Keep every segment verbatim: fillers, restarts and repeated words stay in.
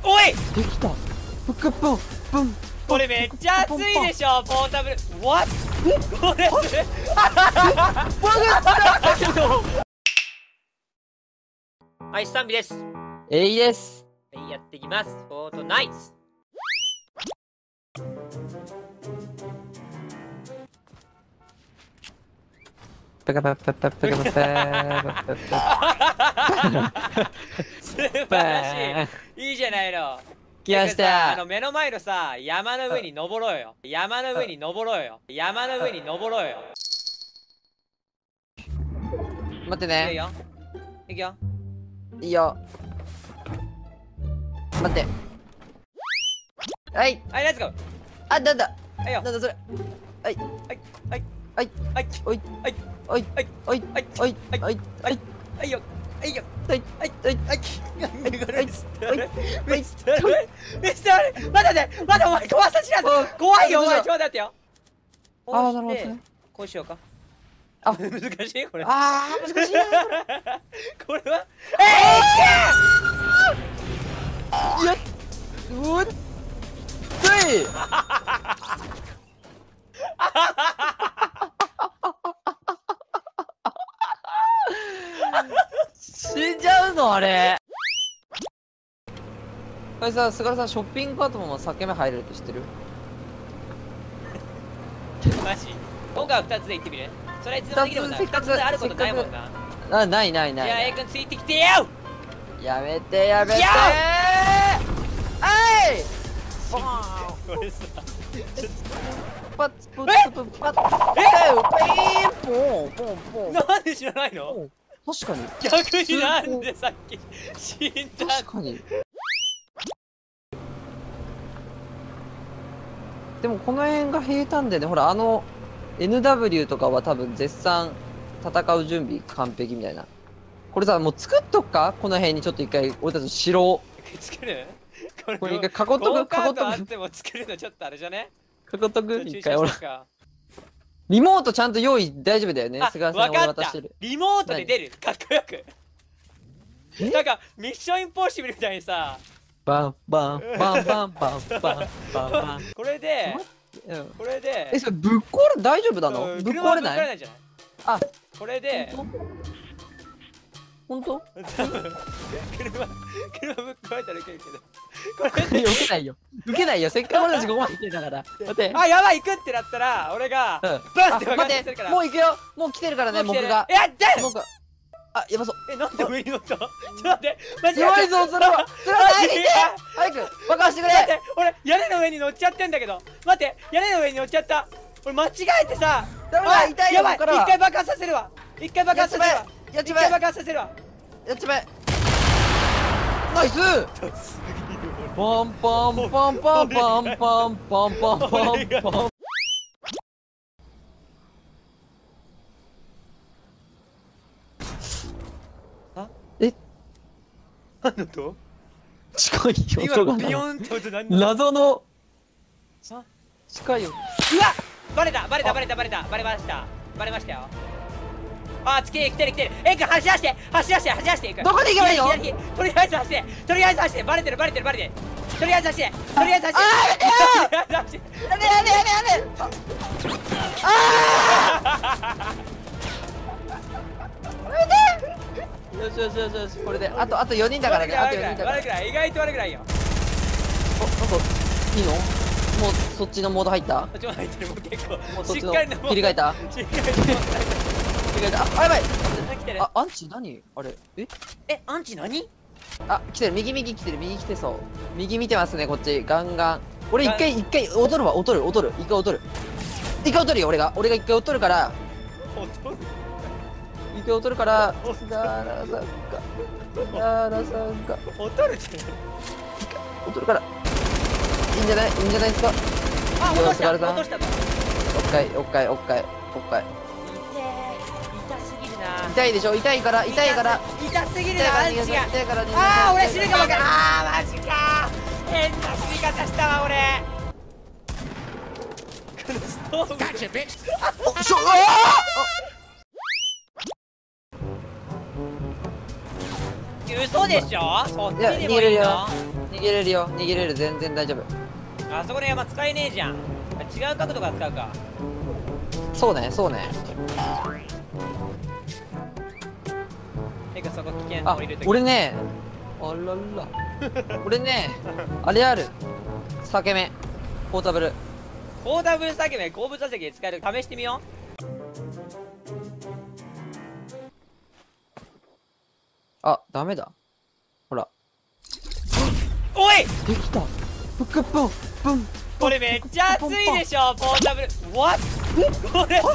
おいできた。プクポンポン。 これめっちゃ熱いでしょ、ポータブル。What？ これはい、スタンビです。 えいです。 はい、やっていきます。フォートナイツ。 パカパパパパカパパパパパ。 素晴らしい。いいじゃないの。 来ました。 あの目の前のさ、山の上に登ろうよ。山の上に登ろうよ。山の上に登ろうよ。 待っていいね。 よ。いくよ。 いいよ。待って。はい。 はい、レッツゴー。 あ、なんだ。 はいよ。 なんだそれ。はい。 はい。はい。 はい。 はい。 おい。 はい。 おい。 はい。 おい。 はい。 おい。 はい。 おい。 はい。はいよ。はいよ。 はい。 はい。 はい。 はい。 はい。 ミスターミスターミスター待って待って待ってお前怖さ知らず怖いよお前ちょっと待ってよ。 ああ、なるほどね。 こうしようか。 あ、 難しいこれ。 ああ、難しいな。 これはえいや、うっつい。死んじゃうのあれ。これさ、菅原さん、ショッピングカートも裂け目入れるって知ってる？ マジ今回はふたつで行ってみる。それいつでもできるもんな。ふたつであることないもんな。 あ、ないないない。 じゃあ A 君ついてきてよ。 やめてやめてー。あいこれさパッツプッツプッパッツえっピーンポンポンポン。 なんで知らないの？ 確かに逆になんでさっき死んだ。 確かに。でもこの辺が平坦でね、ほらあの エヌダブリュー とかは多分絶賛戦う準備完璧みたいな。これさ、もう作っとくか、この辺にちょっと一回俺たちの城を作る？これこれ一回囲っとく、囲っとく、 あっても作るのちょっとあれじゃね？ 囲っとく一回。俺俺リモートちゃんと用意大丈夫だよね。 あ、 菅わ原さんに俺かった渡してる。 リモートで出るかっこよく。なんかミッションインポッシブルみたいにさ、 バンバンバンバンバンバンバンバン。 これでうん、 これでえ、それぶっ壊れ大丈夫なの？ うんぶっ壊れない？ 車ぶっ壊れないじゃない？ あ、 これで本当？ 車車ぶっ壊れたらいけるけど、これで受けないよ。受けないよ。せっかく俺たちここまで来てんだから。待って。 あ、やばい行くってなったら俺がうん。 バンってあ、待って。 爆発するから。 もう行くよ。もう来てるからね、僕が。 やった僕が。あ、やばそう。 え、なんで上に乗った？ちょっと待って、マジで弱いぞ、それは。それは早く行って。早く爆破してくれ。 待って、俺屋根の上に乗っちゃってんだけど。待って、屋根の上に乗っちゃった。俺間違えてさ。 ダメだ、痛いよ。 やばい、一回爆発させるわ。一回爆発させるわ。一回やっちまえ。 爆発させるわ。 やっちまえ。ナイス。パンパンパンパンパンパンパンパンパンパン。 あ？ え？ 何の音？ 近いよ。 今のビヨンって音何？ 謎の。 あ？ 近いよ。 うわ！バレたバレたバレたバレたバレましたバレましたよ。あ、来てる来てる来てる。えいくん走らして走らして走らしていく。 どこで行けばいいの？ とりあえず走ってとりあえず走ってバレてるバレてるバレてる。とりあえず走ってとりあえず走って。 あーやめてよ。やめやめやめやめ。ああ。やめて。よしよしよしよし、これであとあとよにんだからね。あとよにんだから。 悪くない意外と悪くないよ。 お、なんかいいの？もうそっちのモード入った？ こっちも入ってる。もう結構もうそっちのしっかりの切り替えた？ しっかりの切り替えた。あ、やばい。 来てる。 あ、アンチ何？あれ？え？ え、アンチ何？ あ、来てる。右右来てる。右来てそう。右見てますね、こっち。ガンガン。俺一回一回踊るわ。踊る踊る。一回踊る。一回踊るよ、俺が。俺が一回踊るから。一回踊るから。菅原さんが。菅原さんが。 踊るって踊るから。いいんじゃない？いいんじゃないですか。 あ、落とした菅原さん。 落としたと。 おっかい、おっかい、おっかい、おっかい。 痛すぎるな。 痛いでしょ？痛いから、痛いから。 痛すぎる痛いからな、アンチが。 痛いから。 ああ、俺死ぬかもか。ああ、マジか。変な死に方したわ、俺。このストーブ。 おしょ、あ嘘でしょ？そっちいや、 に逃げれるよ。 もいいの？ 逃げげれるよ、逃げれる、全然大丈夫。 あそこの山使えねえじゃん。違う角度から使うか。 そうね、そうね。 てかそこ危険あ降りるとき。 俺ね、あらら俺ね、あれある、裂け目ポータブル。 ポータブル裂け目後部座席で使える。試してみよあ、ダメだ。ほら、 う。おいできた。ぷくぷんぷん。 これめっちゃ熱いでしょポータブル。What？ これ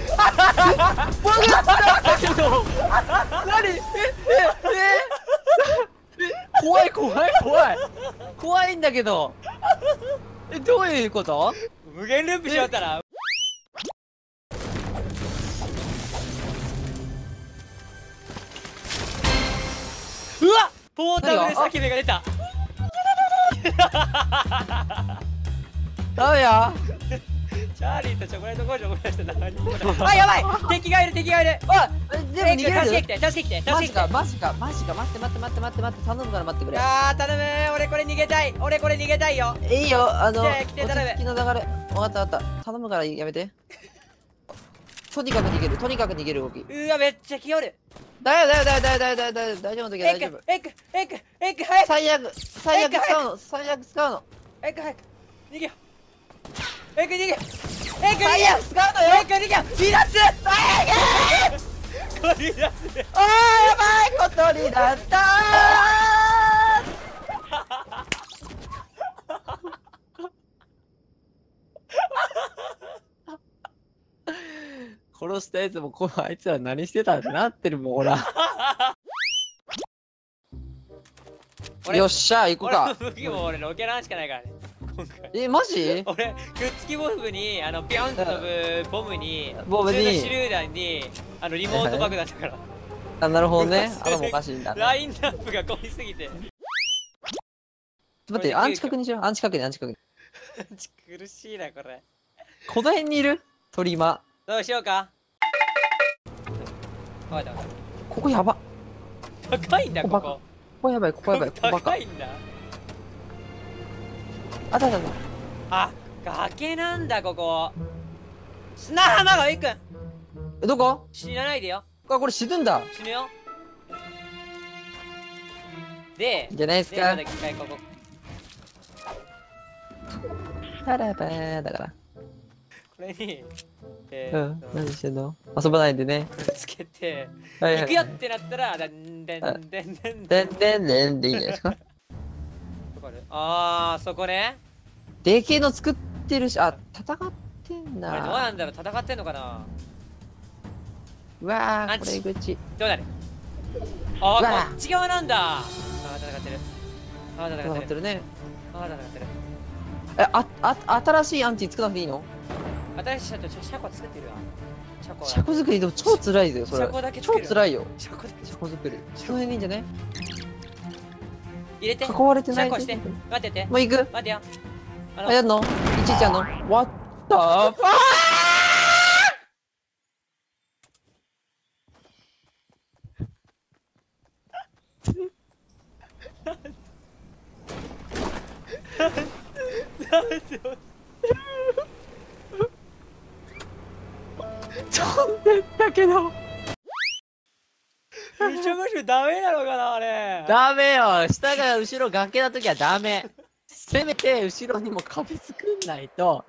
何？ええええ怖い怖い怖い怖いんだけど。え、どういうこと？ 無限ループしよったら。うわポータブル裂け目が出た。 ダメや。 チャーリーとチョコレート工場を燃やして何これ。あ、やばい敵がいる敵がいる。 あ、でも逃げれる。 助けてきて助けてきて助マジけてきて。 かマジかマジか、待って待って待って待って待って、頼むから待ってくれ。 あー頼むー。俺これ逃げたい。俺これ逃げたいよ。 いいよ、あの、 来て来て落ち着きの流れ。わかったわかった。頼むからやめて。とにかく逃げる、とにかく逃げる動き。 うーわめっちゃ来よる。 だよだよだよだよだよだよだよ、大丈夫だけどエッ大丈夫。 グエッグエッグエッグ早く最悪、最悪使うの、最悪使うの。 エッグ早く逃げよう。エッグ逃げよう。エッグ逃げ最よ悪使うのよ。 う。エッグ逃げよう。離脱。 最悪これ離脱。 あー、やばいことになったー殺したやつもこあいつら何してたってなってるもんほら。 俺よっしゃ行こうか。 俺の武器も俺ロケランしかないからね今回。 え、マジ？ 俺くっつきボムにあのピョンって飛ぶボムにボムに普通の手榴弾にあのリモート爆弾だからあ、なるほどね。頭おかしいんだ。 ラインナップが濃いすぎて待って、アンチ確認しよう。アンチ確認、アンチ確認。 苦しいなこれ。 この辺にいる鳥間。 どうしようか。わかったわかっここやば。 た。高いんだここここ。 ここやばい、ここやばい、ここバカ高。いんだ。 あたたた。 あ、崖なんだここ。砂浜がいくん。 え、どこ？ 死なないでよ。 あ、これ死ぬんだ。 死ぬよ。で、 じゃないですでまか。 だ一回ここ。 タラバーだから。 これに、えうんー、と何してんの？遊ばないでね。 くっつけて、 はいはい。 行くよってなったら、でんでんでんでんでんでんでんでんでいいんじゃないですか。 あー、そこね。 でけえの作ってるし、あ、戦ってんあれどうだ。 なんだろう、戦ってんのかな。 うわー、 アンチこれ口。 どうなる。あうわー、こっち側なんだ。あー、戦ってる。あー、戦っる。 戦っててるね。 あー、戦ってる。 え、あ、あ、新しいアンチ作らなくていいの？ 新しいシャトル、車庫作ってるわ。車庫車庫作りでも超辛いぜよ、それ車庫だ。け超作る辛いよ。 車庫だけ車庫作り。その辺でいいんじゃね？ 入れて。 囲われてない。 車庫して。待ってて。 もう行く？ 待ってよ。あのあ、やんの？いちいちやんの？ What the fuck？ちょんでったけど。 むしゃむしゃダメなのかなあれ。 ダメよ。下が後ろ崖なときはダメ。せめて後ろにも壁作んないと。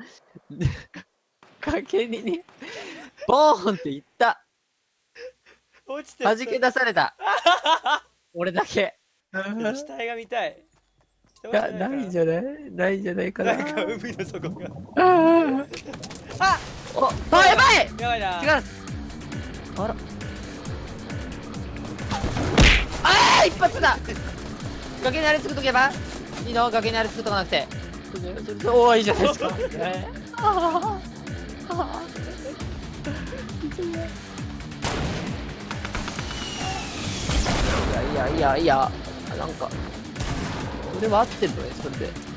崖にね、ボーンっていった。 落ちて弾け出された。俺だけ。 死体が見たい。 いや、ないんじゃないないんじゃないかな。 なんか海の底が。 ああおあ、やばいやばいな。 違うあら。ああ一発だ崖にあれ作っとけばいいの崖にあれ作っとかなくて。おお、いいじゃないですか。えーあーあーいやいやいやいや、なんか、それは合ってるのね、それで。